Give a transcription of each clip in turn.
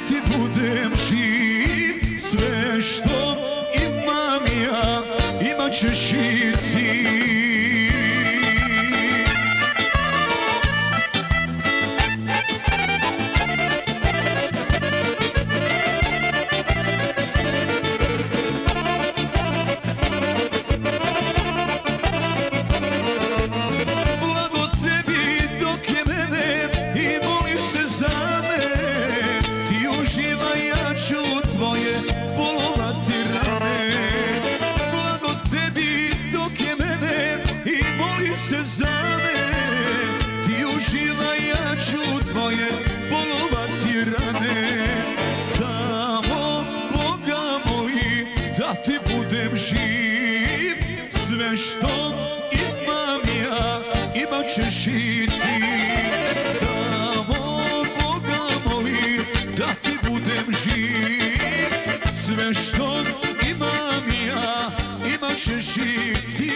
ti budem živ. Sve što imam ja, imat ćeš i ti. Ti budem živ, sve što imam ja, imat ćeš i ti. Samo Boga molim da ti budem živ, sve što imam ja, imat ćeš i ti.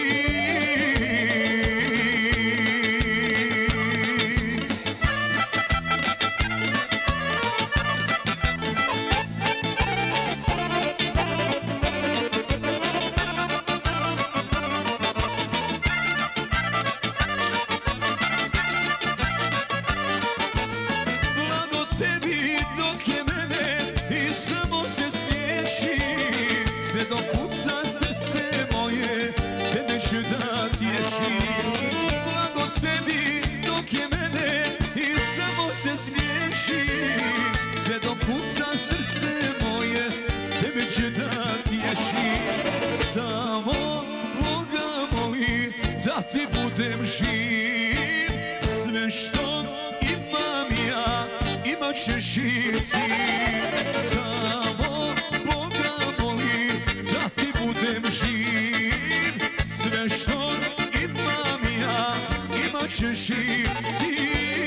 Sve dok kuca srce moje, tebe ću da tješim. Blago tebi dok je mene i samo se smiješim. Sve dok kuca srce moje, tebe ću da tješim. Samo Boga molim da ti budem živ. Sve što imam ja, imat ćeš i ti. Samo živ, sve što imam ja, imat ćeš i ti.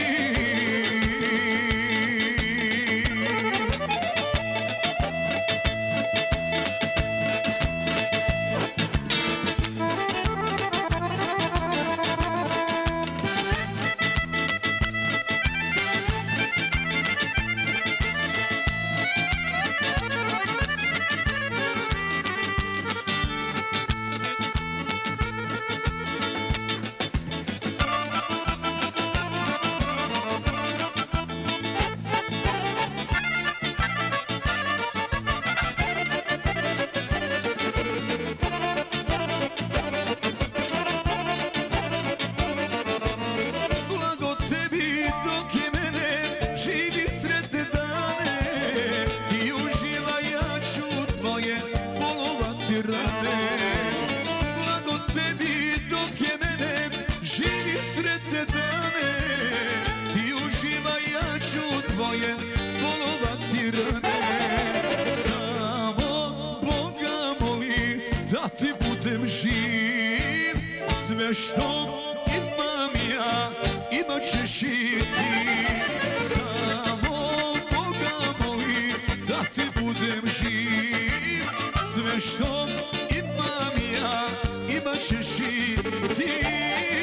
Blago tebi dok je mene, živi sretne dane. Ti uživaj, ja ću tvoje polovati rane. Samo Boga molim da ti budem živ. Sve što imam ja, imat ćeš i ti. Samo Boga molim da ti budem živ. Sve što imam ja, imat ćeš i ti.